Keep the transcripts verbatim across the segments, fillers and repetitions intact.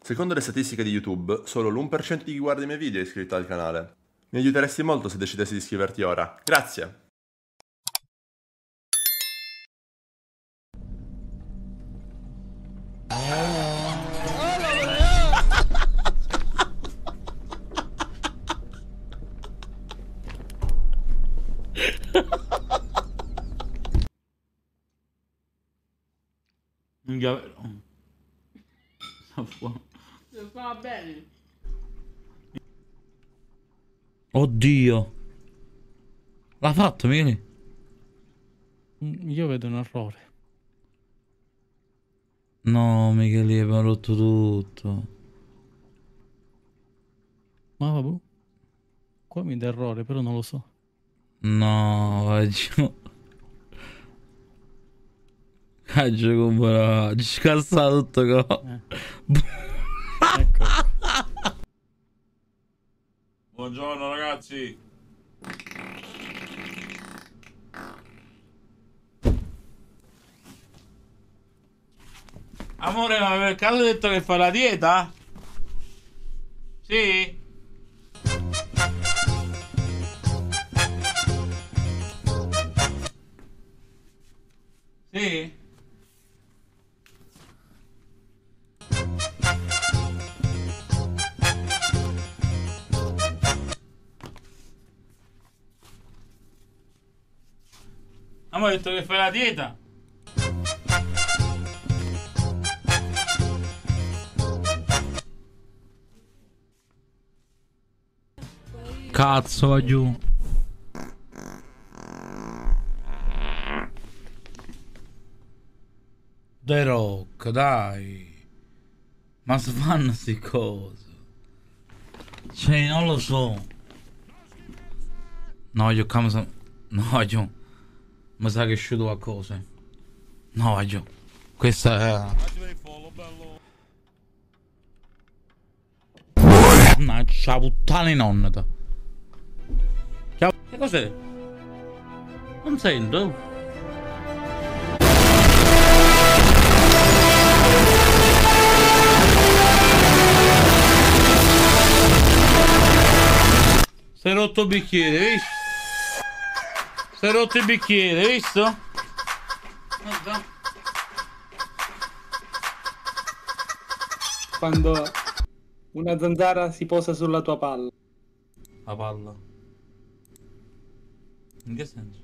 Secondo le statistiche di YouTube, solo l'uno per cento di chi guarda i miei video è iscritto al canale. Mi aiuteresti molto se decidessi di iscriverti ora. Grazie! Minchia vero. Sta fuori. Va bene. Oddio. L'ha fatto, Michele? Io vedo un errore. No, Michele, abbiamo rotto tutto. Ma vabbè. Qua mi dà errore, però non lo so. No, vai giù. Caccio come ci scassa tutto qua. Eh. Ecco. Buongiorno ragazzi. Amore, ma per caso hai detto che fa la dieta? Sì? Sì? Amore, hai detto che fai la dieta? Cazzo, va giù. The Rock, dai. Ma si fanno sti cose. Cioè, non lo so. No, io come sono... No, io... Mi sa che è uscito qualcosa. No, io... Questa è... Mannaggia puttana in nonna. Ciao. Che cos'è? Non sento. Si è rotto il bicchiere, visto? Si è rotto il bicchiere, visto? Guarda. Quando una zanzara si posa sulla tua palla. La palla. In che senso?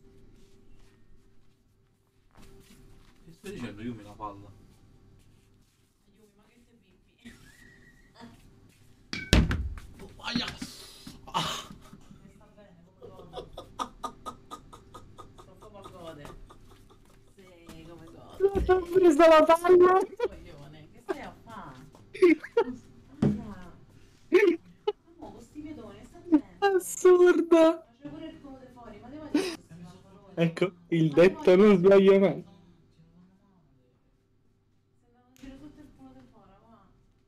Che stai dicendo Yumi la palla? Yumi, ma che te bippi? Oh, aia. Ah. Sta bene, come gode. Sto come gode. Sì, come gode. Ho preso la palla. Coglione, che stai a fare? Amo, con sti pedoni, sta bene. Assurda. C'è pure il comodo fuori, ma devo dire che sti pantaloni. Ecco, il detto non sbaglia mai. Se devo dire tutto il comodo fuori, va.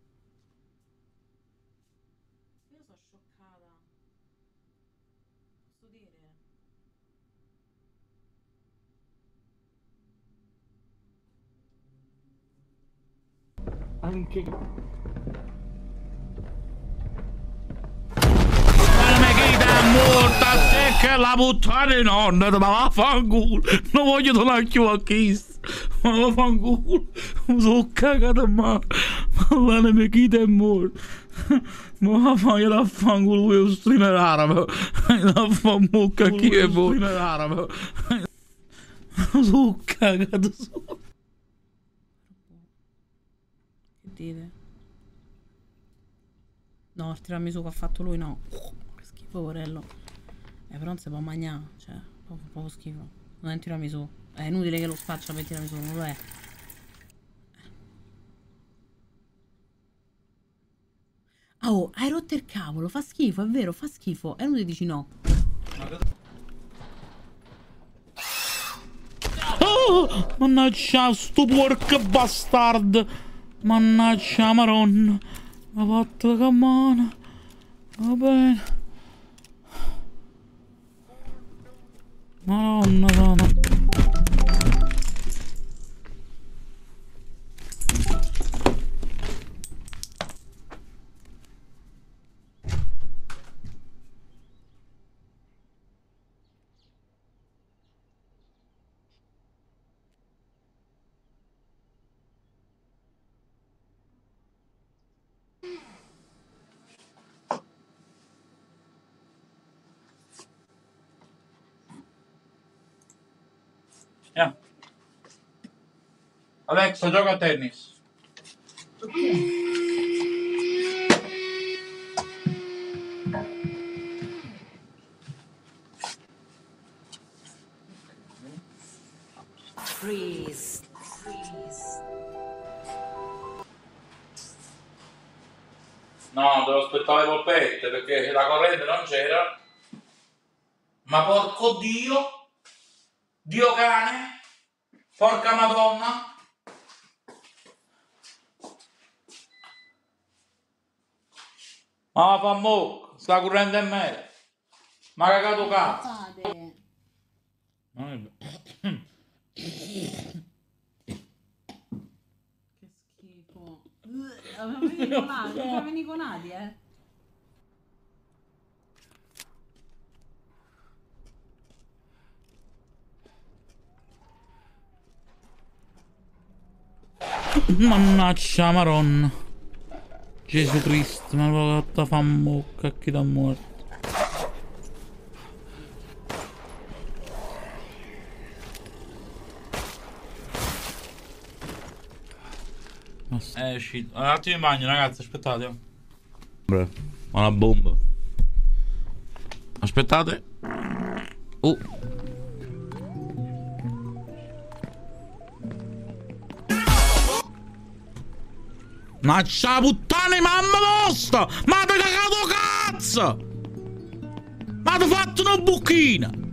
Io sono scioccata. Posso dire? Anche... Morta secca la puttana di nonna, ma vaffanculo, non voglio tornare più a Kiss, ma vaffanculo, mi sono cagato ma, ma la mia chita è morta, ma vaffanculo, vaffanculo, lui è un streamer arabo, vaffanculo, chi è morto, streamer arabo, mi sono cagato solo. Che dite? No, il tiramisù che ha fatto lui no. Che schifo, porello. Eh, però non si può mangiare, cioè, proprio, proprio schifo. Non è un tiramisù. È inutile che lo spaccia per il tiramisù, non lo è. Oh, hai rotto il cavolo, fa schifo, è vero, fa schifo. È inutile dici no. Oh, mannaggia, sto porco bastard. Mannaggia, maronna. Mi ha fatto la cammana. Va bene. Madonna santa. Yeah. Alexa, gioca a tennis. Freeze. Freeze. No, devo aspettare le polpette perché la corrente non c'era. Ma porco Dio! Dio cane! Porca Madonna! Ma fa mo, sta correndo in me. Ma cagato cazzo. Che schifo. Avevamo i conati, avevamo i conati, eh. Mannaggia maronna. Gesù Cristo, ma lo fa mocca chi da morto. Eh, uscito. Un attimo in bagno, ragazzi, aspettate. Beh, una bomba. Aspettate. Oh. Maccia puttana mamma vostra! Ma ti cagato cazzo! Ma ti fatto una bucchina!